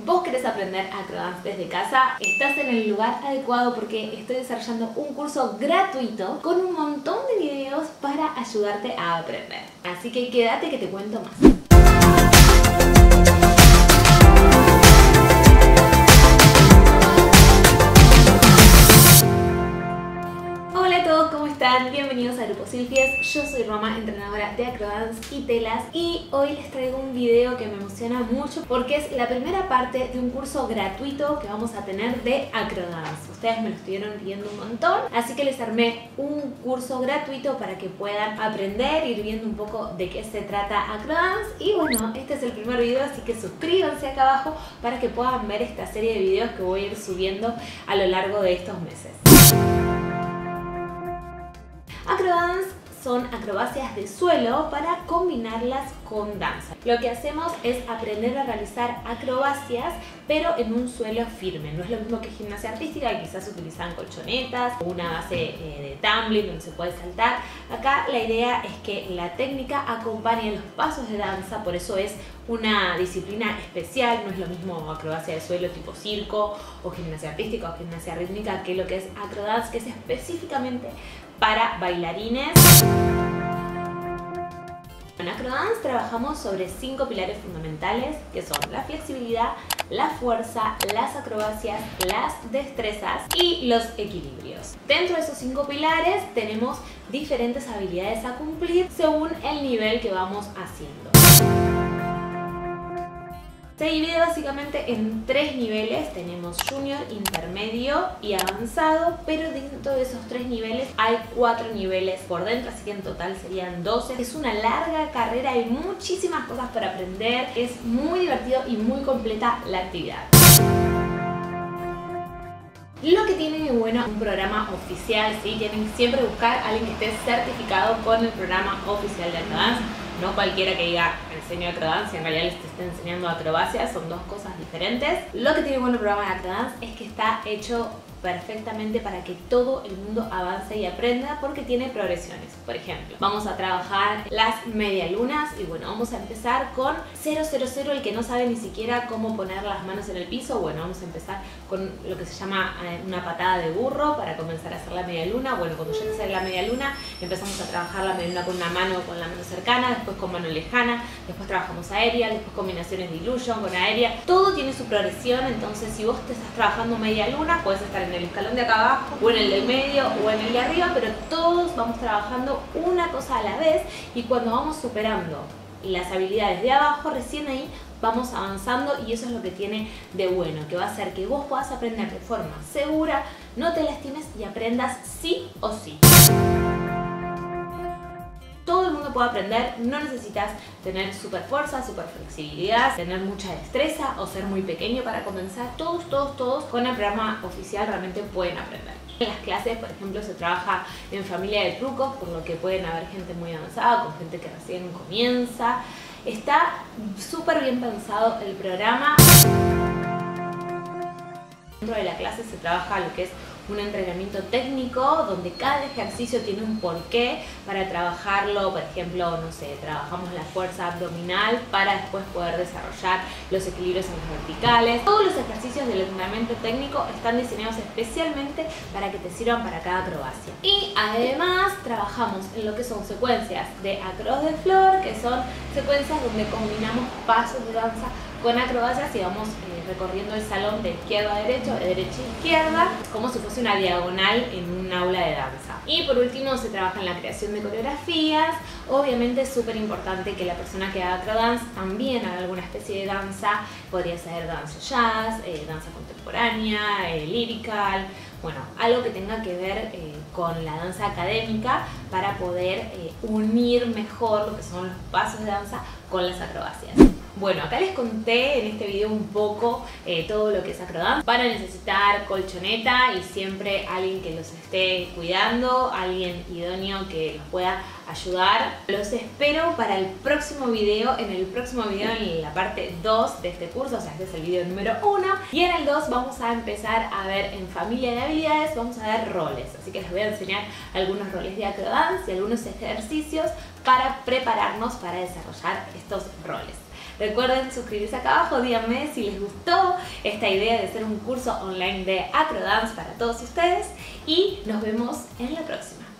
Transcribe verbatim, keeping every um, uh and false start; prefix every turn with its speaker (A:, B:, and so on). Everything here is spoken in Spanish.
A: ¿Vos querés aprender acrodance desde casa? Estás en el lugar adecuado porque estoy desarrollando un curso gratuito con un montón de videos para ayudarte a aprender. Así que quédate que te cuento más. Bienvenidos a Grupo Silfies, yo soy Roma, entrenadora de acrodance y telas, y hoy les traigo un video que me emociona mucho porque es la primera parte de un curso gratuito que vamos a tener de acrodance. Ustedes me lo estuvieron pidiendo un montón, así que les armé un curso gratuito para que puedan aprender, ir viendo un poco de qué se trata acrodance. Y bueno, este es el primer video, así que suscríbanse acá abajo para que puedan ver esta serie de videos que voy a ir subiendo a lo largo de estos meses. Acrodance son acrobacias de suelo para combinarlas con danza. Lo que hacemos es aprender a realizar acrobacias pero en un suelo firme. No es lo mismo que gimnasia artística, que quizás utilizan colchonetas o una base eh, de tumbling donde se puede saltar. Acá la idea es que la técnica acompañe los pasos de danza, por eso es una disciplina especial. No es lo mismo acrobacia de suelo tipo circo o gimnasia artística o gimnasia rítmica que lo que es acrodance, que es específicamente para bailarines. En acrodance trabajamos sobre cinco pilares fundamentales que son la flexibilidad, la fuerza, las acrobacias, las destrezas y los equilibrios. Dentro de esos cinco pilares tenemos diferentes habilidades a cumplir según el nivel que vamos haciendo. Se divide básicamente en tres niveles, tenemos junior, intermedio y avanzado, pero dentro de esos tres niveles hay cuatro niveles por dentro, así que en total serían doce. Es una larga carrera, hay muchísimas cosas para aprender, es muy divertido y muy completa la actividad. Lo que tiene de bueno un programa oficial, ¿sí? Tienen que siempre buscar a alguien que esté certificado con el programa oficial de acrodance. No cualquiera que diga enseño acrodance y en realidad les esté enseñando acrobacias, son dos cosas diferentes. Lo que tiene bueno el programa de acrodance es que está hecho perfectamente para que todo el mundo avance y aprenda, porque tiene progresiones. Por ejemplo, vamos a trabajar las medialunas y bueno, vamos a empezar con cero cero cero, el que no sabe ni siquiera cómo poner las manos en el piso. Bueno, vamos a empezar con lo que se llama una patada de burro para comenzar a hacer la medialuna. Bueno, cuando ya te sale la medialuna, empezamos a trabajar la medialuna con una mano, con la mano cercana, después con mano lejana, después trabajamos aérea, después combinaciones de illusion con aérea. Todo tiene su progresión, entonces si vos te estás trabajando medialuna, puedes estar en el escalón de acá abajo o en el del medio o en el de arriba, pero todos vamos trabajando una cosa a la vez, y cuando vamos superando las habilidades de abajo, recién ahí vamos avanzando, y eso es lo que tiene de bueno, que va a hacer que vos puedas aprender de forma segura, no te lastimes y aprendas sí o sí. Todo el mundo puede aprender, no necesitas tener super fuerza, super flexibilidad, tener mucha destreza o ser muy pequeño para comenzar. Todos, todos, todos con el programa oficial realmente pueden aprender. En las clases, por ejemplo, se trabaja en familia de trucos, por lo que pueden haber gente muy avanzada, con gente que recién comienza. Está súper bien pensado el programa. Dentro de la clase se trabaja lo que es un entrenamiento técnico, donde cada ejercicio tiene un porqué para trabajarlo. Por ejemplo, no sé, trabajamos la fuerza abdominal para después poder desarrollar los equilibrios en los verticales. Todos los ejercicios del entrenamiento técnico están diseñados especialmente para que te sirvan para cada acrobacia. Y además trabajamos en lo que son secuencias de across de floor, que son secuencias donde combinamos pasos de danza con acrobacias y vamos eh, recorriendo el salón de izquierda a derecha, de derecha a izquierda, como si fuese una diagonal en un aula de danza. Y por último se trabaja en la creación de coreografías. Obviamente es súper importante que la persona que haga acrodance también haga alguna especie de danza. Podría ser danza jazz, eh, danza contemporánea, eh, lyrical, bueno, algo que tenga que ver eh, con la danza académica, para poder eh, unir mejor lo que son los pasos de danza con las acrobacias. Bueno, acá les conté en este video un poco eh, todo lo que es acrodance. Van a necesitar colchoneta y siempre alguien que los esté cuidando, alguien idóneo que los pueda ayudar. Los espero para el próximo video. En el próximo video, en la parte dos de este curso, o sea, este es el video número uno, y en el dos vamos a empezar a ver en familia de habilidades, vamos a ver roles. Así que les voy a enseñar algunos roles de acrodance y algunos ejercicios para prepararnos para desarrollar estos roles. Recuerden suscribirse acá abajo, díganme si les gustó esta idea de hacer un curso online de acrodance para todos ustedes y nos vemos en la próxima.